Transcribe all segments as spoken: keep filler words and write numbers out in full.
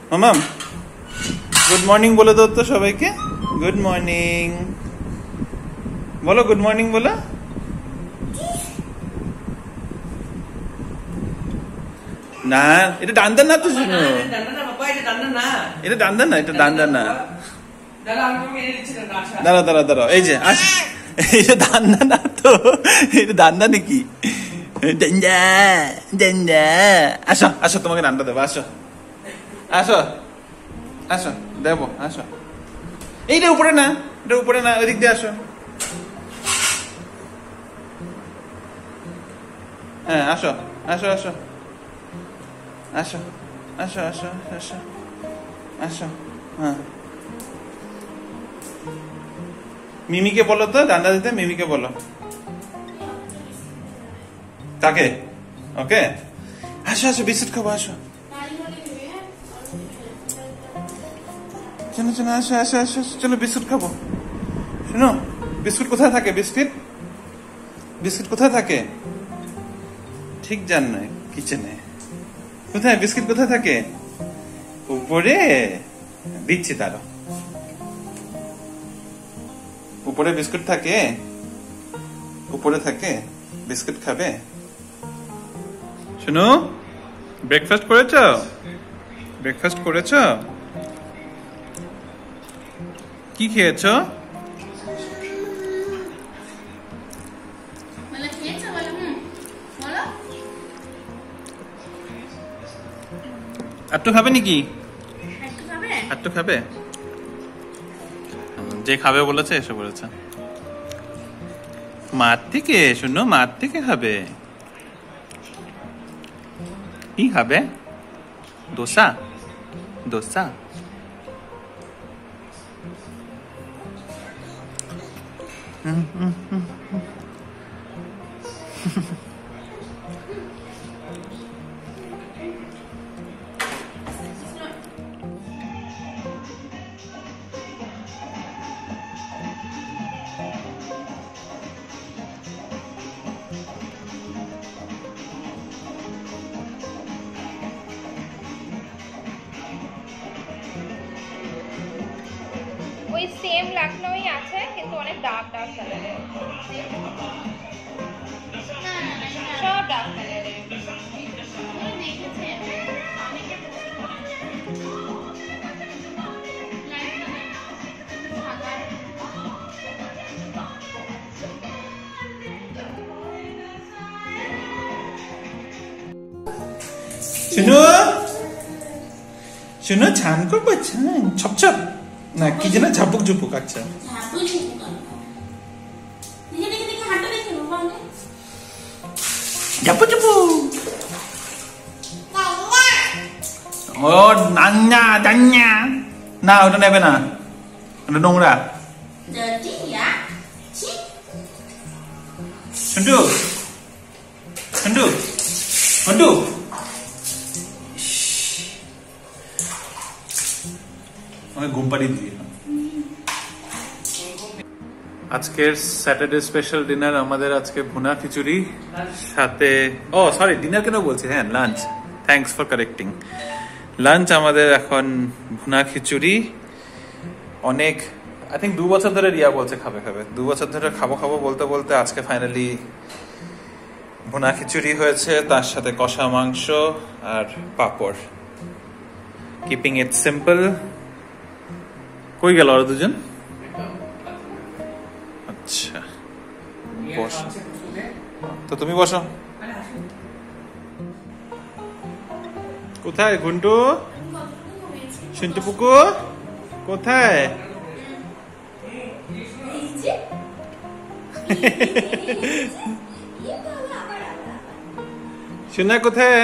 মামাম good morning বলে দাও তো সবাইকে গুড মর্নিং বলো গুড মর্নিং বলো না এটা ডান্ডা না তো শুনো এটা ডান্ডা না এটা ডান্ডা না দাঁড়া দাঁড়া দাঁড়া এই যে আস এই যে ডান্ডা না তো এটা ডান্ডা নাকি ডান্ডা ডান্ডা আসো আসো তোমাকে ডান্ডা দেবো আসো আসো আসো দেবো আসো এইটা উপরে না এটা উপরে না ওইদিক দিয়ে আসো হ্যাঁ আসো আসো আসো আসো আসো আসো আসো আসো হ্যাঁ মিমিকে বলো তো ডান্ডা দিতে মিমিকে বলো তাকে ওকে আসো আসো বিস্কুট খাবো আসো চলো চলো আসো আসো আসো চলো বিস্কুট খাবো শোনো বিস্কুট কোথায় থাকে বিস্কিট বিস্কুট কোথায় থাকে ঠিক জান নয় কিচেনে কোথায় বিস্কিট কোথায় থাকে উপরে দিচ্ছি তারও উপরে বিস্কুট থাকে উপরে থাকে বিস্কুট খাবে শুনো ব্রেকফাস্ট করেছ ব্রেকফাস্ট করেছ কি খেয়েছ একটু খাবে নাকি একটু খাবে যে খাবে বলেছে এসে বলেছে মার থেকে শুনো মার থেকে খাবে কি খাবে দোসা দোসা হুম হুম হুম ওই সেম লখনউই আছে কিন্তু অনেক ডার্ক ডার্ক কালারের সব ডার্ক কালারের শুনো শুনো ছান করবো ছান ছপ ছপ না কি যেন ঝাপুক ঝুপুক আচ্ছা ঝাপু ঝুপু ও নান্না দান্না না ওটা নেবে না ওটা নোংরা সন্টু সন্টু সন্টু ঘুম পাড়িয়ে দিয়ে আজকের স্যাটারডে স্পেশাল ডিনার আমাদের আজকে ভুনা খিচুড়ি সাথে ও সরি ডিনার কেন বলছি হ্যাঁ lunch thanks for correcting lunch আমাদের এখন ভুনা খিচুড়ি অনেক আই থিঙ্ক দু বছর ধরে রিয়া বলছে খাবে খাবে দু বছর ধরে খাবো খাবো বলতে বলতে আজকে ফাইনালি ভুনা খিচুড়ি হয়েছে তার সাথে কষা মাংস আর পাঁপড় কিপিং ইট সিম্পল কই গেল ওরা দুজন আচ্ছা বসো তো তুমি বসো কোথায় ঘন্টু সিন্টু পুকু কোথায় সোনা কোথায়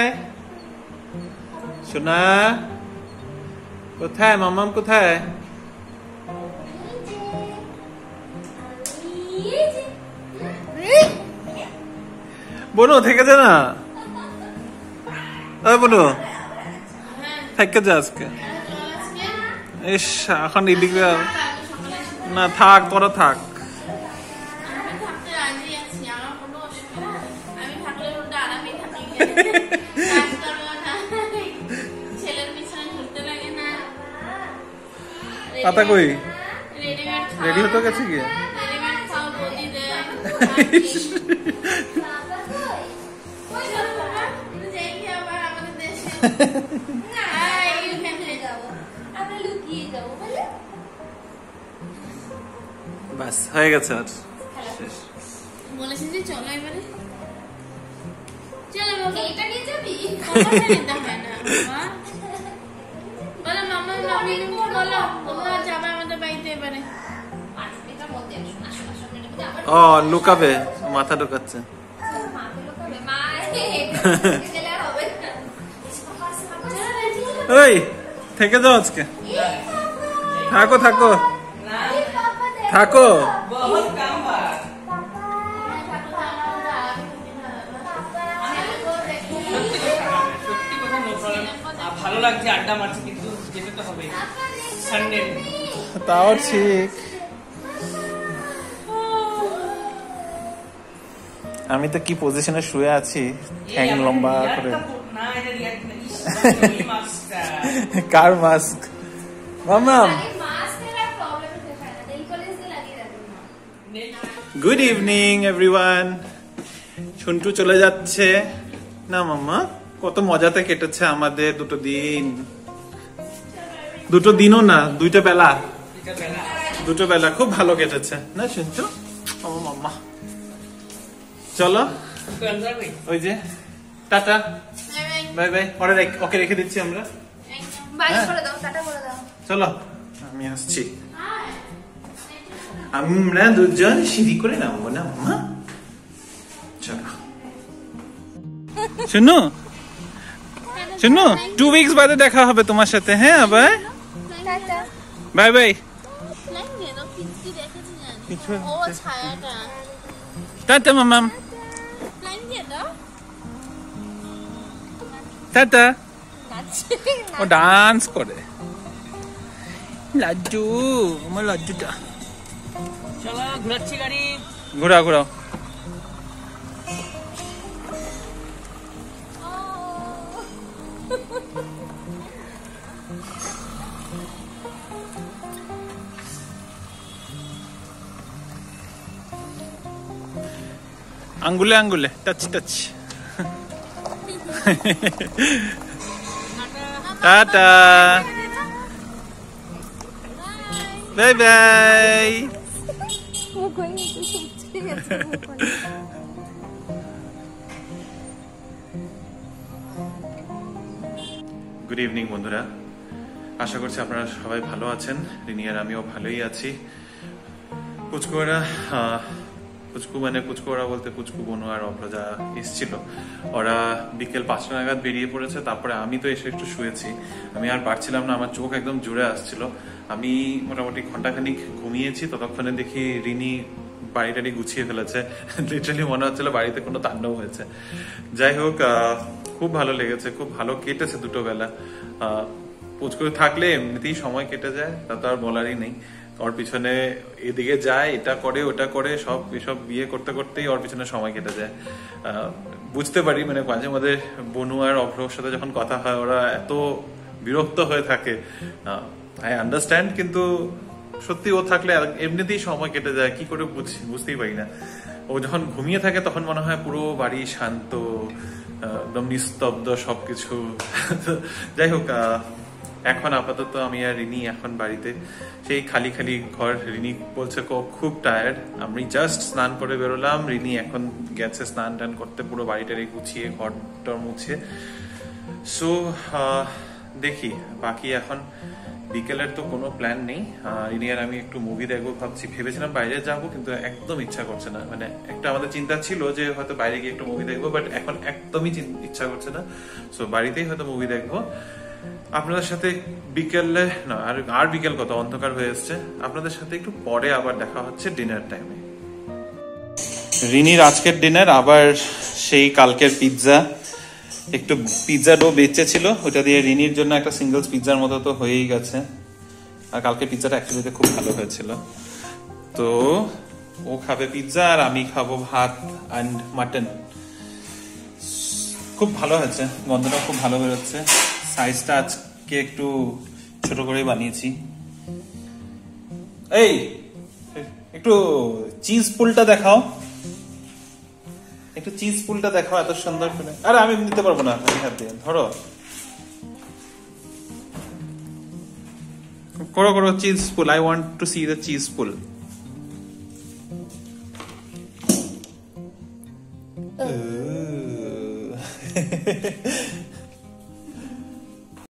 সোনা কোথায় মামাম কোথায় বনু থেকে যা না বনু থেকে যা আজকে ইস এখন এদিকে না থাক তোরা থাক ছেলের পিছনে ঘুরতে লাগে না পাতা কই রেডি হতে গেছে কি বাস হয়ে গেছে আর শেষ বলেছি যে চলো এবারে চলো বাবা এটা নিয়ে যাবি মামা না মামা বলো মামা মামি বলো তোমরা যাবে আমাদের বাড়িতে এবারে পাঁচ মিনিটের মধ্যে আসো আসো মিনিটের মধ্যে ও লুকাবে মাথা ঢোকাচ্ছে মাকে লুকাবে মা গেলে আর হবে ওই থেকে যাও আজকে থাকো থাকো থাকো बहुत काम बा ভালো লাগছে আড্ডা মারছি কিন্তু যেতে তো হবে সানডে তাও ঠিক আমি তো কি পজিশনে শুয়ে আছি ঠ্যাং লম্বা করে না এটা রিয়াক্ট না এই মাস্কটা কার মাস্ক মামাম গুড ইভিনিং এভরিওয়ান ছুন্টু চলে যাচ্ছে না মাম্মা কত মজাতে কেটেছে আমাদের দুটো দিন দুটো দিনও না দুইটা বেলা দুটো বেলা খুব ভালো কেটেছে না শুনছো আমার মাম্মা চলো ওই যে টাটা বাই বাই পরে ওকে রেখে দিচ্ছি আমরা বাই করে দাও টাটা করে দাও চলো আমি আসছি আমরা দুজন সিঁড়ি করে নামবো না মামা চলো শুনো শুনো টু উইকস বাদে দেখা হবে তোমার সাথে হ্যাঁ আবার টাটা বাই বাই লাইন দিয়ে দাও পিচ্চি দেখেছি জানি কিছু ও ছায়াটা টাটা মামাম লাইন দিয়ে দাও টাটা নাচছে ও ডান্স করে লাড্ডু আমার লাড্ডুটা চলো ঘুরাচ্ছি গাড়ি ঘোরাও ঘোরাও আঙ্গুলে আঙ্গুলে touch touch tata bye bye good evening বন্ধুরা আশা করছি আপনারা সবাই ভালো আছেন রিনি আর আমিও ভালোই আছি পুচকুরা পুচকু মানে পুচকুরা বলতে পুচকু বনু আর অপ্রজা এসেছিল ওরা বিকেল পাঁচটা নাগাদ বেরিয়ে পড়েছে তারপরে আমি তো এসে একটু শুয়েছি আমি আর পারছিলাম না আমার চোখ একদম জুড়ে আসছিল আমি মোটামুটি ঘন্টাখানিক ঘুমিয়েছি ততক্ষণে দেখি রিনি বাড়ি টাড়ি গুছিয়ে ফেলেছে লিটারালি মনে হচ্ছিল বাড়িতে কোনো তাণ্ডব হয়েছে যাই হোক খুব ভালো লেগেছে খুব ভালো কেটেছে দুটো বেলা পুচকু থাকলে এমনিতেই সময় কেটে যায় তা তো আর বলারই নেই ওর পিছনে এদিকে যায় এটা করে ওটা করে সব এসব বিয়ে করতে করতেই ওর পিছনে সময় কেটে যায় বুঝতে পারি মানে মাঝে মাঝে বনু আর অভ্রর সাথে যখন কথা হয় ওরা এত বিরক্ত হয়ে থাকে আই আন্ডারস্ট্যান্ড কিন্তু সত্যি ও থাকলে এমনিতেই সময় কেটে যায় কি করে বুঝতেই পারি না ও যখন ঘুমিয়ে থাকে তখন মনে হয় পুরো বাড়ি শান্ত একদম নিস্তব্ধ সবকিছু যাই হোক এখন আপাতত আমি আর রিনি এখন বাড়িতে সেই খালি খালি ঘর রিনি বলছে খুব টায়ার্ড আমি জাস্ট স্নান করে বেরোলাম রিনি এখন গেছে স্নান টান করতে পুরো বাড়িটারে গুছিয়ে ঘরটার মুছে সো দেখি বাকি এখন বিকেলের তো কোনো প্ল্যান নেই রিনি আর আমি একটু মুভি দেখবো ভাবছি ভেবেছিলাম বাইরে যাবো কিন্তু একদম ইচ্ছা করছে না মানে একটা আমাদের চিন্তা ছিল যে হয়তো বাইরে গিয়ে একটু মুভি দেখবো বাট এখন একদমই ইচ্ছা করছে না সো বাড়িতেই হয়তো মুভি দেখবো আপনাদের সাথে বিকেলে না আর আর বিকেল কত অন্ধকার হয়ে এসছে আপনাদের সাথে একটু পরে আবার দেখা হচ্ছে ডিনার টাইমে রিনির আজকের ডিনার আবার সেই কালকের পিৎজা একটু পিৎজা ডো বেঁচে ছিল ওটা দিয়ে রিনির জন্য একটা সিঙ্গেলস পিৎজার মতো তো হয়েই গেছে আর কালকে পিৎজাটা অ্যাকচুয়ালি খুব ভালো হয়েছিল তো ও খাবে পিৎজা আর আমি খাবো ভাত অ্যান্ড মাটন খুব ভালো হয়েছে গন্ধটা খুব ভালো বেরোচ্ছে সাইজটা আজকে একটু ছোট করে বানিয়েছি এই একটু চিজ পুলটা দেখাও, একটু চিজ পুলটা দেখাও এত সুন্দর করে। আরে আমি নিতে পারবো না, হাত দিয়ে ধরো, করো করো cheese pull. I want to see the cheese pool.